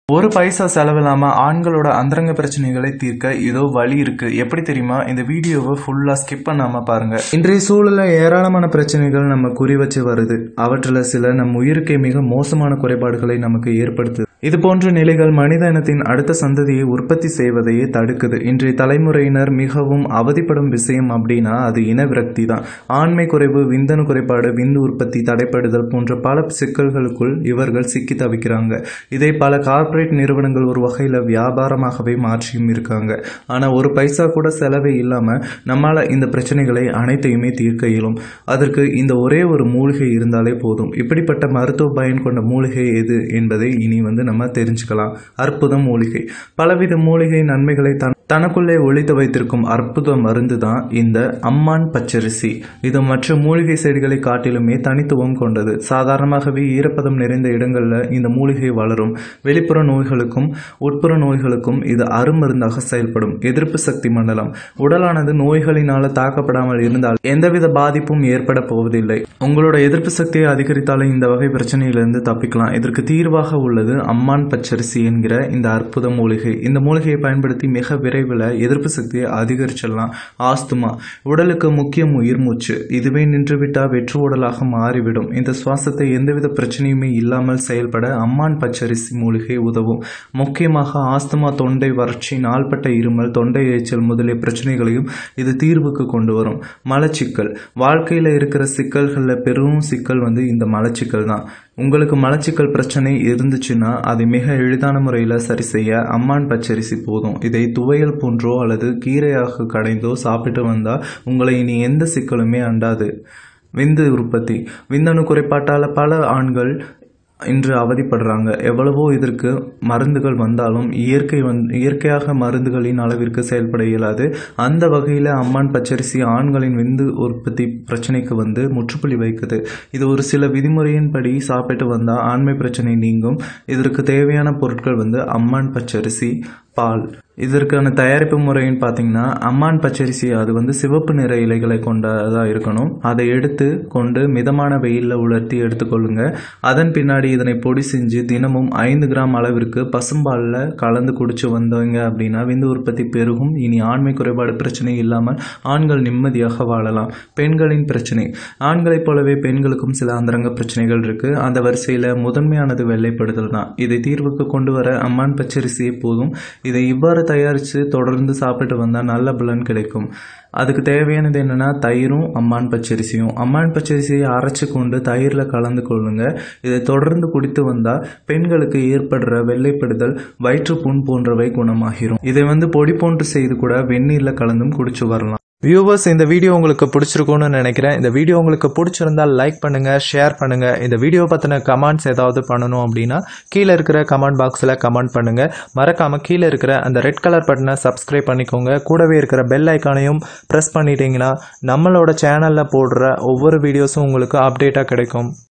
ஒரு பைசா செலவில்லாம ஆண்களோட அந்தரங்க பிரச்சனைகளை தீர்க்க இதோ வழி இருக்கு. எப்படி தெரியுமா? இந்த வீடியோவை ஃபுல்லா ஸ்கிப் பண்ணாம பாருங்க. இன்றைய சூழல்ல ஏராளமான பிரச்சனைகள் நம்ம குறி வச்சு வருது. அவற்றில் சில நம் உயிருக்கே மிக மோசமான குறைபாடுகளை நமக்கு ஏற்படுத்துது. இது போன்ற நிலைகள் மனித இனத்தின் அடுத்த சந்ததியை உற்பத்தி செய்வதையே தடுக்குது. இன்றைய தலைமுறையினர் மிகவும் அவதிப்படும் விஷயம் அப்படின்னா அது இன விரக்தி தான். ஆண்மை குறைவு, விந்தணு குறைபாடு, விந்து உற்பத்தி தடைப்படுதல் போன்ற பல சிக்கல்களுக்குள் இவர்கள் சிக்கி தவிக்கிறாங்க. இதை பல கார்ப்பரேட் நிறுவனங்கள் ஒரு வகையில் வியாபாரமாகவே மாற்றியும் இருக்காங்க. ஆனால் ஒரு பைசா கூட செலவே இல்லாமல் நம்மளால் இந்த பிரச்சனைகளை அனைத்தையுமே தீர்க்க இயலும். அதற்கு இந்த ஒரே ஒரு மூலிகை இருந்தாலே போதும். இப்படிப்பட்ட மருத்துவ பயன் கொண்ட மூலிகை எது என்பதை இனி நம்ம தெரிஞ்சுக்கலாம். அற்புத மூலிகை. பலவித மூலிகை நன்மைகளை தனக்குள்ளே ஒளித்து வைத்திருக்கும் அற்புத மருந்து தான் இந்த அம்மான் பச்சரிசி. இது மற்ற மூலிகை செடிகளை காட்டிலுமே தனித்துவம் கொண்டது. சாதாரணமாகவே ஈரப்பதம் நிறைந்த இடங்களில் இந்த மூலிகை வளரும். வெளிப்புற நோய்களுக்கும் உட்புற நோய்களுக்கும் இது அருமருந்தாக செயல்படும். எதிர்ப்பு சக்தி மண்டலம். உடலானது நோய்களினால் தாக்கப்படாமல் இருந்தால் எந்தவித பாதிப்பும் ஏற்பட போவதில்லை. உங்களோட எதிர்ப்பு சக்தியை அதிகரித்தாலும் இந்த வகை பிரச்சனையிலிருந்து தப்பிக்கலாம். இதற்கு தீர்வாக உள்ளது அம்மான் பச்சரிசி என்கிற இந்த அற்புத மூலிகை. இந்த மூலிகையை பயன்படுத்தி மிக விரைவில் எதிர்ப்பு சக்தியை அதிகரிச்சிடலாம். ஆஸ்துமா. உடலுக்கு முக்கியம் உயிர் மூச்சு. இதுவே நின்றுவிட்டால் வெற்று உடலாக மாறிவிடும். இந்த சுவாசத்தை எந்தவித பிரச்சனையுமே இல்லாமல் செயல்பட அம்மான் பச்சரிசி மூலிகை உதவும். முக்கியமாக ஆஸ்துமா, தொண்டை வறட்சி, நாள்பட்ட இருமல், தொண்டை எரிச்சல் முதலிய பிரச்சனைகளையும் இது தீர்வுக்கு கொண்டு வரும். மலச்சிக்கல். வாழ்க்கையில் இருக்கிற சிக்கல்களில் பெரும் சிக்கல் இந்த மலச்சிக்கல் தான். உங்களுக்கு மலச்சிக்கல் பிரச்சனை இருந்துச்சுன்னா அதை மிக எளிதான முறையில் சரி செய்ய அம்மான் பச்சரிசி போதும். இதை துவையல் போன்றோ அல்லது கீரையாக கடைந்தோ சாப்பிட்டு வந்தால் உங்களை இனி எந்த சிக்கலுமே அண்டாது. விந்து உற்பத்தி. விந்தணு குறைபாட்டால் பல ஆண்கள் இன்று அவதிப்படுறாங்க. எவ்வளவோ இதற்கு மருந்துகள் வந்தாலும் இயற்கையாக மருந்துகளின் அளவிற்கு செயல்பட இயலாது. அந்த வகையில் அம்மான் பச்சரிசி ஆண்களின் விந்து உற்பத்தி பிரச்சனைக்கு முற்றுப்புள்ளி வைக்குது. இது ஒரு சில விதிமுறையின்படி சாப்பிட்டு வந்தால் ஆண்மை பிரச்சனை நீங்கும். இதற்கு தேவையான பொருட்கள் அம்மான் பச்சரிசி, பால். இதற்கான தயாரிப்பு முறைன்னு பார்த்தீங்கன்னா அம்மான் பச்சரிசி அது சிவப்பு நிற இலைகளை கொண்டதாக இருக்கணும். அதை எடுத்து கொண்டு மிதமான வெயிலில் உலர்த்தி எடுத்துக்கொள்ளுங்க. அதன் பின்னாடி இதனை பொடி செஞ்சு தினமும் 5 கிராம் அளவிற்கு பசும்பாலில் கலந்து குடிச்சு வந்தவங்க அப்படின்னா விந்து உற்பத்தி பெருகும். இனி ஆண்மை குறைபாடு பிரச்சனை இல்லாமல் ஆண்கள் நிம்மதியாக வாழலாம். பெண்களின் பிரச்சனை. ஆண்களைப் போலவே பெண்களுக்கும் சில அந்தரங்க பிரச்சனைகள் இருக்கு. அந்த வரிசையில் முதன்மையானது வெள்ளைப்படுதல் தான். இதை தீர்வுக்கு கொண்டு வர அம்மான் பச்சரிசியே போதும். இதை இவ்வாறு தயாரித்து தொடர்ந்து சாப்பிட்டு வந்தால் நல்ல பலன் கிடைக்கும். அதுக்கு தேவையானது என்னன்னா தயிரும் அம்மான் பச்சரிசியும். அம்மான் பச்சரிசியை அரைச்சு கொண்டு தயிரில் கலந்து கொள்ளுங்க. இதை தொடர்ந்து குடித்து வந்தால் பெண்களுக்கு ஏற்படுற வெள்ளைப்படுதல், வயிற்றுப்புண் போன்றவை குணமாகிரும். இதை பொடி போன்று செய்து கூட வெந்நீரில் கலந்தும் குடிச்சு வரலாம். வியூவர்ஸ், இந்த வீடியோ உங்களுக்கு பிடிச்சிருக்கும்னு நினைக்கிறேன். இந்த வீடியோ உங்களுக்கு பிடிச்சிருந்தால் லைக் பண்ணுங்க, ஷேர் பண்ணுங்க. இந்த வீடியோ பற்றின கமெண்ட்ஸ் ஏதாவது பண்ணணும் அப்படின்னா கீழே இருக்கிற கமெண்ட் பாக்ஸில் கமெண்ட் பண்ணுங்க. மறக்காம கீழே இருக்கிற அந்த ரெட் கலர் பட்டனை சப்ஸ்கிரைப் பண்ணிக்கோங்க. கூடவே இருக்கிற பெல் ஐக்கானையும் ப்ரெஸ் பண்ணிட்டீங்கன்னா நம்மளோட சேனலில் போடுற ஒவ்வொரு வீடியோஸும் உங்களுக்கு அப்டேட்டாக கிடைக்கும்.